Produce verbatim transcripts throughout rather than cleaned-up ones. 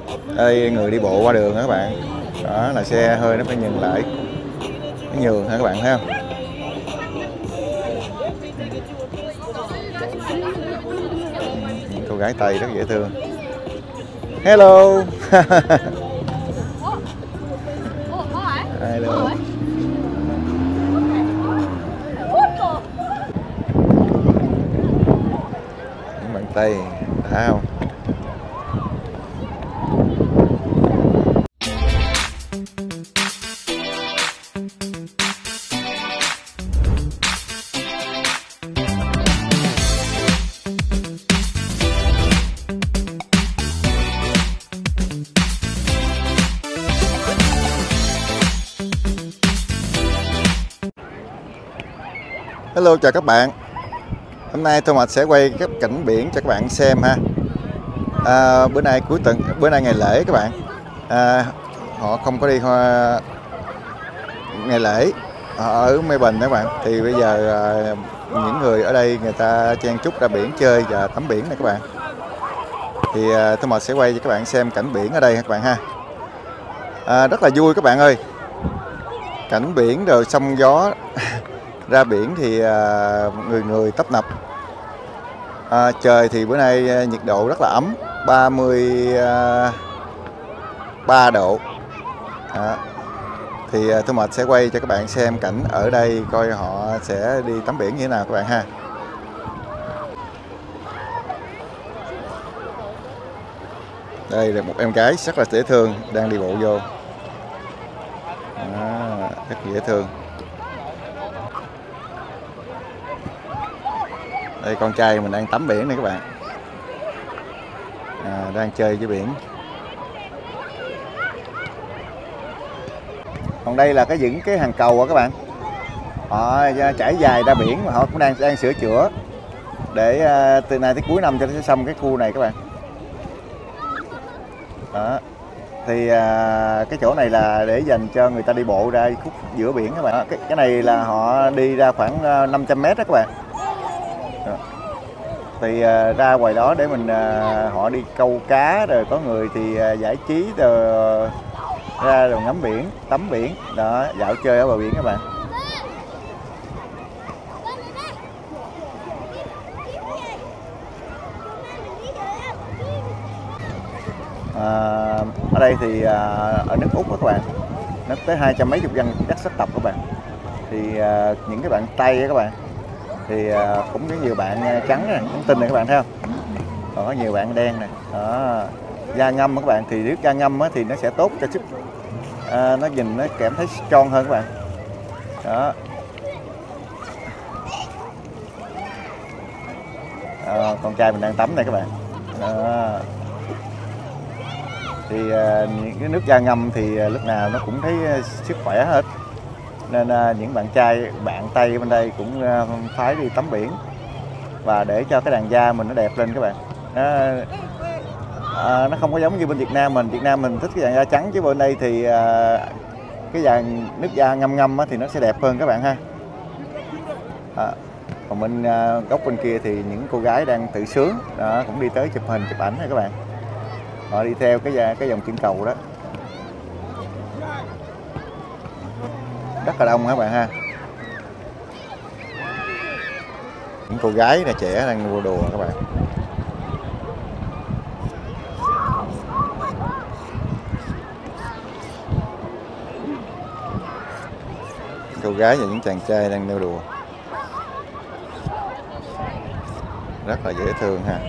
Đây người đi bộ qua đường đó các bạn, đó là xe hơi nó phải nhường lại, nó nhường hả các bạn thấy không? Những cô gái Tây rất dễ thương. Hello. Hello. Những bạn Tây đã không? Hello, chào các bạn. Hôm nay Thomas sẽ quay các cảnh biển cho các bạn xem ha. À, bữa nay cuối tuần, bữa nay ngày lễ các bạn. À, họ không có đi hoa ngày lễ họ ở Melbourne các bạn. Thì bây giờ à, những người ở đây người ta chen chúc ra biển chơi và tắm biển này các bạn. Thì à, Thomas sẽ quay cho các bạn xem cảnh biển ở đây các bạn ha. À, rất là vui các bạn ơi. Cảnh biển rồi sóng gió. Ra biển thì à, người người tấp nập. À, trời thì bữa nay nhiệt độ rất là ấm, ba mươi ba độ. À, thì à, Thomas sẽ quay cho các bạn xem cảnh ở đây, coi họ sẽ đi tắm biển như thế nào các bạn ha. Đây là một em gái rất là dễ thương đang đi bộ vô. À, rất dễ thương. Đây con trai mình đang tắm biển này các bạn, à, đang chơi với biển. Còn đây là cái những cái hàng cầu các bạn, họ trải dài ra biển mà họ cũng đang đang sửa chữa để uh, từ nay tới cuối năm cho nó sẽ xong cái khu này các bạn. Đó. Thì uh, cái chỗ này là để dành cho người ta đi bộ ra khúc giữa biển các bạn. Đó. Cái, cái này là họ đi ra khoảng uh, năm trăm mét đó các bạn. Đó. Thì uh, ra ngoài đó để mình uh, họ đi câu cá, rồi có người thì uh, giải trí rồi uh, ra rồi ngắm biển, tắm biển, đó, dạo chơi ở bờ biển các bạn. À, ở đây thì à, ở nước Úc các bạn, nó tới hai trăm mấy chục dân đất sắc tộc các bạn. Thì à, những cái bạn Tây các bạn thì à, cũng có nhiều bạn trắng này, trắng tinh này các bạn thấy không? Còn có nhiều bạn đen này, đó. Da ngâm các bạn, thì nước da ngâm thì nó sẽ tốt cho sức, à, nó nhìn nó cảm thấy strong hơn các bạn. Đó. À, con trai mình đang tắm này các bạn. Đó. Thì uh, những cái nước da ngâm thì uh, lúc nào nó cũng thấy uh, sức khỏe hết, nên uh, những bạn trai bạn Tây bên đây cũng uh, phái đi tắm biển và để cho cái làn da mình nó đẹp lên các bạn. Uh, uh, nó không có giống như bên Việt Nam mình. Việt Nam mình thích cái làn da trắng, chứ bên đây thì uh, cái dàn nước da ngâm ngâm thì nó sẽ đẹp hơn các bạn ha. À, còn bên uh, góc bên kia thì những cô gái đang tự sướng đó, cũng đi tới chụp hình chụp ảnh này các bạn. Họ đi theo cái cái dòng chân cầu đó, rất là đông các bạn ha. Những cô gái là trẻ đang đùa đùa các bạn. Cô gái và những chàng trai đang nêu đùa, rất là dễ thương ha.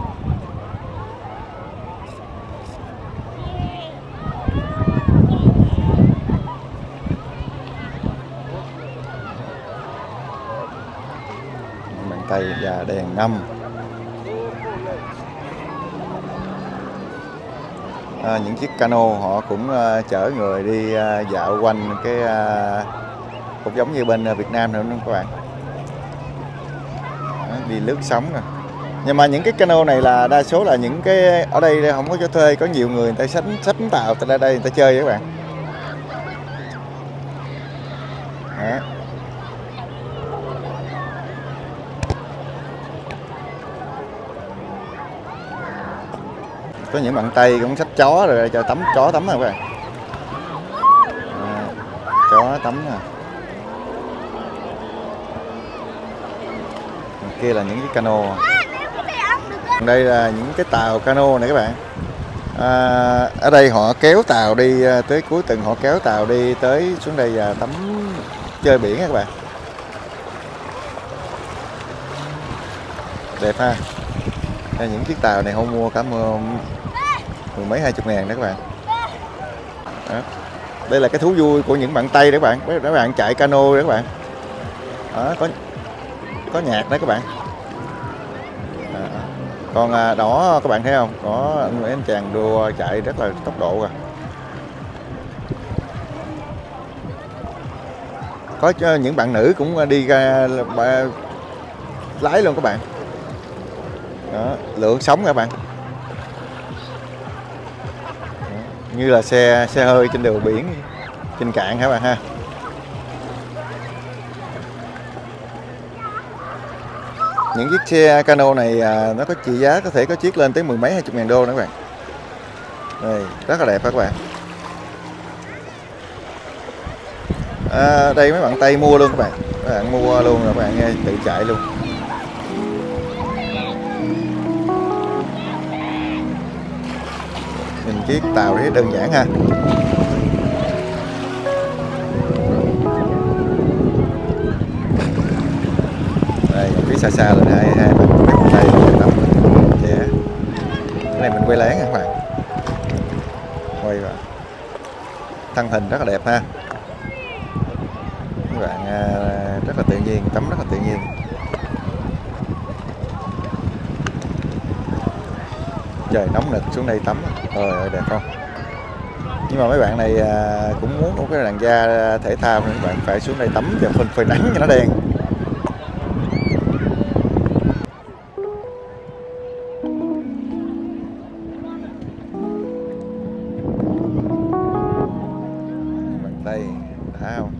Tay và đèn ngâm. À, những chiếc cano họ cũng uh, chở người đi uh, dạo quanh cái uh, cũng giống như bên uh, Việt Nam nữa các bạn. Đó, đi lướt sóng nè. Nhưng mà những cái cano này là đa số là những cái ở đây không có cho thuê, có nhiều người người ta sánh sánh tàu tại đây người ta chơi các bạn. Đó. Có những bạn Tây cũng xách chó rồi cho tắm chó tắm nè các bạn. À, chó tắm nè. Kia là những cái cano. Đây là những cái tàu cano này các bạn. À, ở đây họ kéo tàu đi tới cuối tuần, họ kéo tàu đi tới xuống đây và tắm chơi biển các bạn. Đẹp ha. Đây, những chiếc tàu này họ mua cả mười mấy hai chục ngàn đó các bạn. Đó. Đây là cái thú vui của những bạn Tây đó các bạn. Các bạn chạy cano đó các bạn. Đó, có có nhạc đó các bạn. À, còn à, đó các bạn thấy không, có mấy anh chàng đua chạy rất là tốc độ rồi. Có những bạn nữ cũng đi ra lái luôn các bạn. Đó, lượn sóng các bạn. Đó, như là xe xe hơi trên đường biển, trên cạn các bạn ha. Những chiếc xe cano này à, nó có trị giá có thể có chiếc lên tới mười mấy hai chục ngàn đô nữa các bạn. Đây, rất là đẹp các bạn. À, đây mấy bạn Tây mua luôn các bạn. Các bạn mua luôn là các bạn nghe tự chạy luôn. Nhìn chiếc tàu thấy đơn giản ha. Đây, phía xa xa là hai hai bạn Tây tắm. Yeah. Cái này mình quay lén các bạn. Quay vào. Thân hình rất là đẹp ha. Các bạn rất là tự nhiên, tắm rất là tự nhiên. Trời nóng nực xuống đây tắm, trời ơi đẹp không? Nhưng mà mấy bạn này cũng muốn có cái làn da thể thao nên các bạn phải xuống đây tắm cho phơi phơi nắng cho nó đen. Bạn Tây đã không?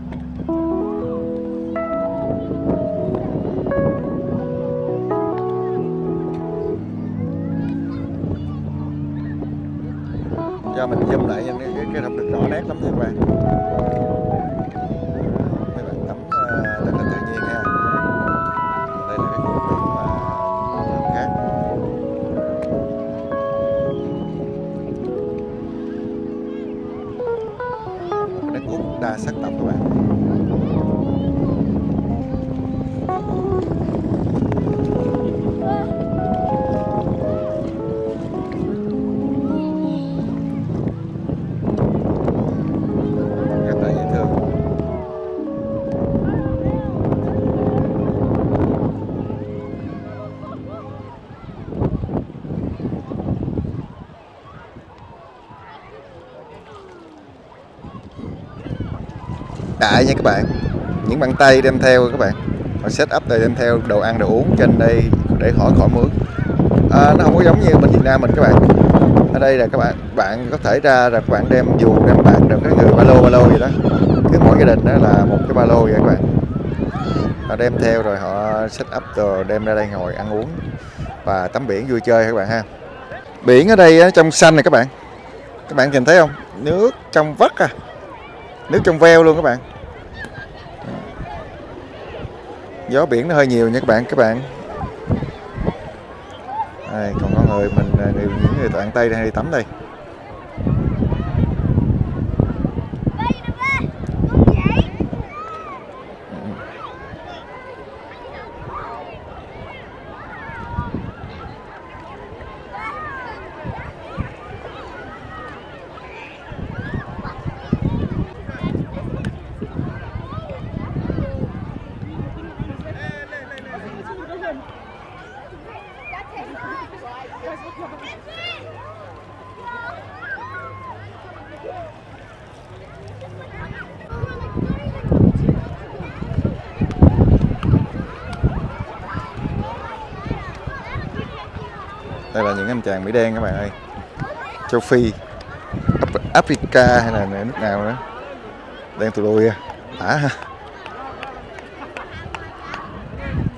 Do mình zoom lại nên cái, cái không được rõ nét lắm nha các bạn. Mấy bạn tắm uh, rất là tự nhiên ha. Đây là cái khu biển mà khác. Đất Úc đa sắc tộc các bạn. Đại nha các bạn, những bạn Tây đem theo các bạn, họ set up rồi đem theo đồ ăn đồ uống trên đây để khỏi khỏi mướn. À, nó không có giống như bên Việt Nam mình các bạn. Ở đây là các bạn bạn có thể ra là các bạn đem dù đem bạn được cái người ba lô ba lô gì đó, cứ mỗi gia đình đó là một cái ba lô vậy các bạn. Họ đem theo rồi họ set up rồi đem ra đây ngồi ăn uống và tắm biển vui chơi các bạn ha. Biển ở đây trong xanh này các bạn, các bạn nhìn thấy không? Nước trong vắt à, nước trong veo luôn các bạn. Gió biển nó hơi nhiều nha các bạn. Các bạn đây, còn có người mình người, những người bạn Tây đang đi tắm đây. Đây là những anh chàng Mỹ đen các bạn ơi. Châu Phi, Africa hay là nước nào nữa. Đen tụi đuôi đã ha.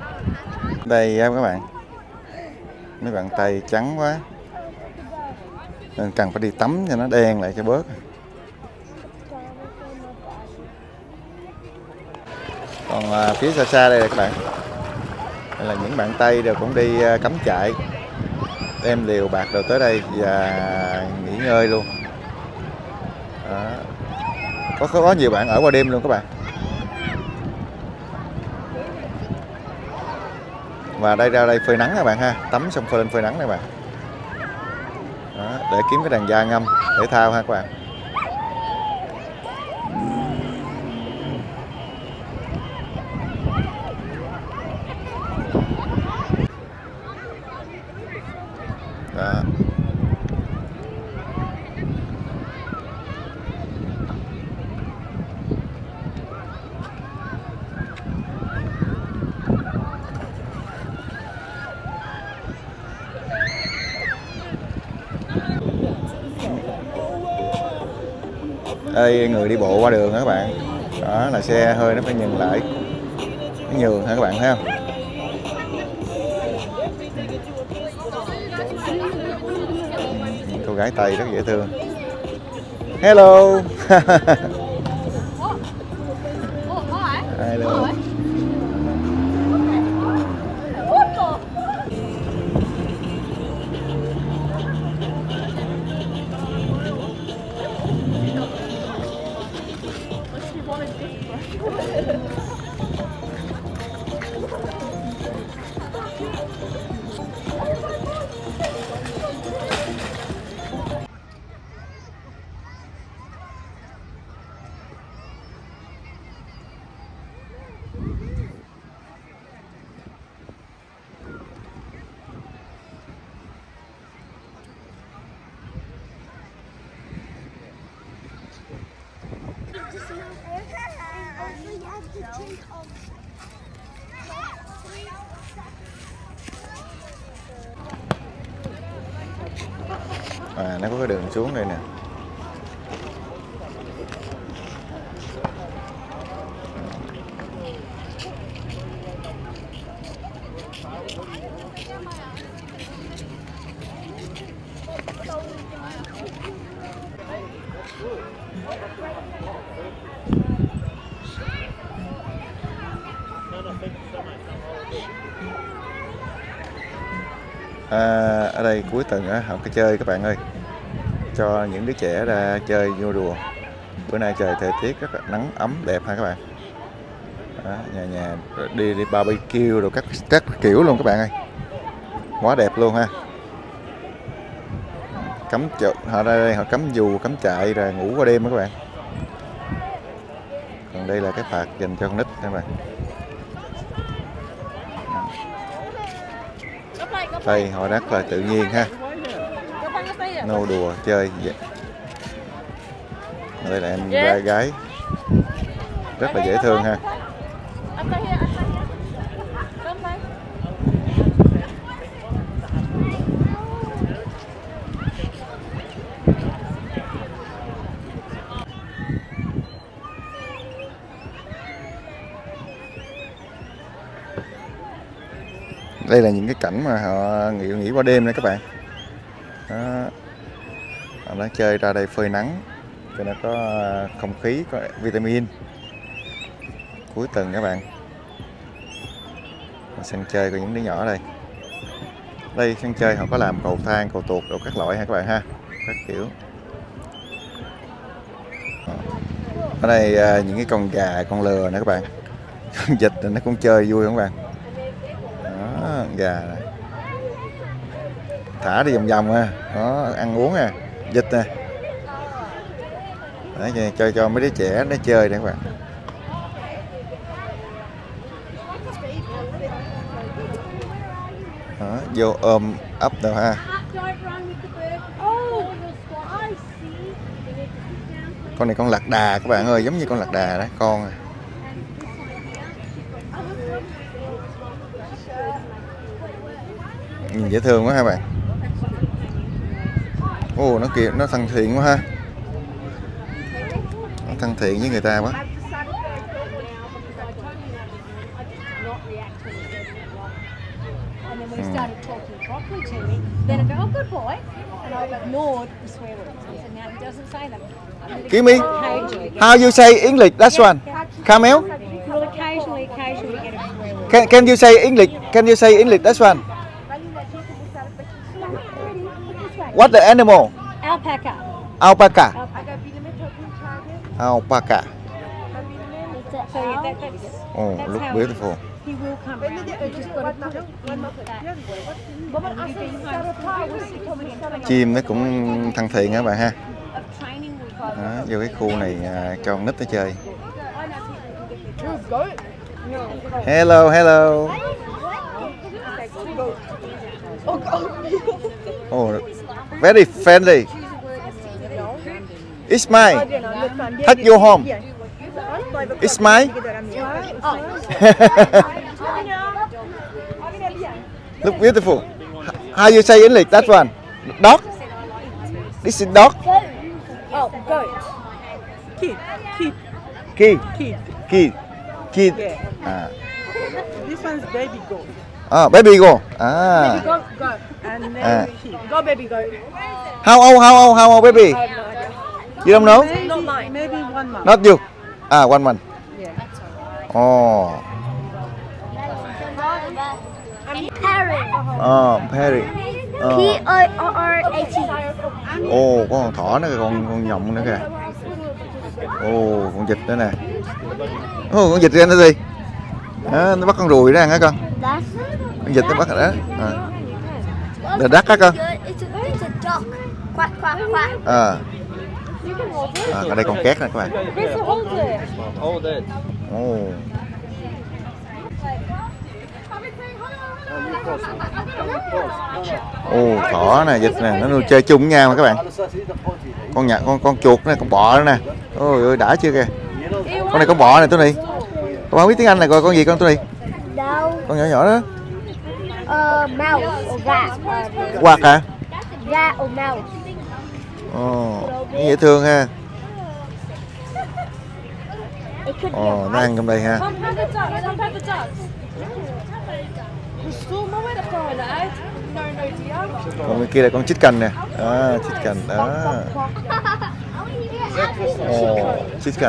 Đây các bạn. Mấy bạn Tây trắng quá. nên cần phải đi tắm cho nó đen lại cho bớt. Còn à, phía xa xa đây là các bạn, đây là những bạn Tây đều cũng đi à, cắm trại, đem liều bạt đồ tới đây và nghỉ ngơi luôn. Đó. Có có nhiều bạn ở qua đêm luôn các bạn. Và đây ra đây phơi nắng các bạn ha, tắm xong phơi lên phơi nắng này bạn. Đó, để kiếm cái đàn gia ngâm thể thao ha các bạn. Đó. Đây người đi bộ qua đường đó các bạn. Đó là xe hơi nó phải nhường lại, nó nhường hả các bạn thấy không? Cô gái Tây rất dễ thương. Hello. Hello. À, nó có cái đường xuống đây nè. À, ở đây cuối tuần á, họ có chơi các bạn ơi, cho những đứa trẻ ra chơi vô đùa. Bữa nay trời thời tiết rất là nắng ấm đẹp ha các bạn. Đó, nhà nhà đi đi barbecue rồi các các kiểu luôn các bạn ơi, quá đẹp luôn ha. Cắm chợ họ ra đây họ cắm dù cắm trại rồi ngủ qua đêm đó các bạn. Còn đây là cái phạt dành cho con nít các bạn. Đây họ rất là tự nhiên ha, nô đùa chơi. Đây là em yeah. gái rất là dễ thương ha. Đây là những cái cảnh mà họ nghỉ nghỉ qua đêm đây các bạn. Đó. Họ đã chơi ra đây phơi nắng cho nó có không khí, có vitamin. Cuối tuần các bạn, sân chơi của những đứa nhỏ đây. Đây sân chơi họ có làm cầu thang, cầu tuột đồ các loại ha các bạn ha, các kiểu. Ở đây những cái con gà, con lừa nè các bạn. Con vịt nó cũng chơi vui không các bạn. Đó, gà này. Thả đi vòng vòng ha, đó ăn uống ha, vịt nè. Đấy, cho cho mấy đứa trẻ nó chơi nè các bạn. Đó, vô ôm ấp đâu ha. Con này con lạc đà các bạn ơi, giống như con lạc đà đó, con. Nhìn dễ thương quá ha bạn. Ồ, nó kìa, nó thân thiện quá ha. Nó thân thiện với người ta quá. Ừ. ignored the swear words. So now he doesn't say them. Give me. Occasionally. How you say English? That's one. Camel. Well, occasionally, occasionally get a swear word. Can Can you say English? Can you say English? That's one. What the animal? Alpaca. Alpaca. Alpaca. Alpaca. So yeah, that, that's, Oh, that's look how beautiful. he, he will come around. You just got to put it in that. You've been home twenty, Chim nó cũng thân thiện các bạn ha. of training with Đó, vô cái khu này à, cho con nít nó chơi. Hello, hello. Oh, very friendly. It's mine. Take you home. It's mine. Look beautiful. How you say English? That one. Dog. This is dog. Oh, goat. Kid. Kid. Kid. Kid. Kid. Kid. Yeah. À. This one's baby goat. Ah, baby go. À. Goat, goat. And then Ah. kid. Go baby goat. How old? How old? How old baby? I have no idea. You don't know? Not mine. Maybe one month. Not you. Ah, one month. Yeah. Oh. Parrot. Oh, Perry. Oh. P O R A T. Ồ, có con thỏ nữa, con con nhộng nữa kìa. Ồ, con vịt nữa nè. Ồ, con vịt ra nó gì? Đó, nó bắt con ruồi đó ăn hả con? That's Con vịt nó bắt rồi đó. À. Là đắt á con. good. It's a, it's a duck. Quack, quack, quack. À. À, ở đây con két nè các bạn. Hold it. Ồ. Ồ, thỏ nè, vịt nè, nó nuôi chơi chung với nhau mà các bạn. Con nhặt con con chuột nè, con bọ nữa nè. Ôi ơi đã chưa kìa. Con này con bọ này Tony. Con không biết tiếng Anh này coi con gì con Tony? No. Con nhỏ nhỏ đó. Uh, mouse or rat. Quạt hả? Rat or mouse. Ồ, nó dễ thương ha. It could be Ồ, nó ăn trong đây ha. Come have the ducks. Come have the ducks. Storm away the phone, eh? No, no, dear. Còn bên kia là con chích cành nè. À, chích cành đó. Ồ, chích cành.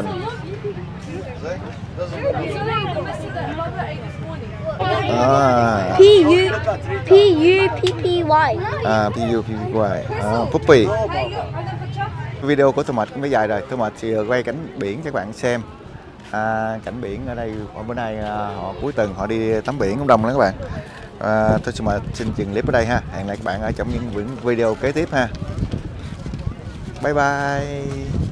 À, P U P U P P Y. à, P U P P Y. À, puppy. Video của Thomas cũng đã dài rồi. Thomas thì quay cảnh biển cho các bạn xem. À, cảnh biển ở đây ở bữa nay à, họ cuối tuần họ đi tắm biển cũng đông lắm các bạn. À, thôi mà xin dừng clip ở đây ha. Hẹn lại các bạn ở trong những video kế tiếp ha. Bye bye.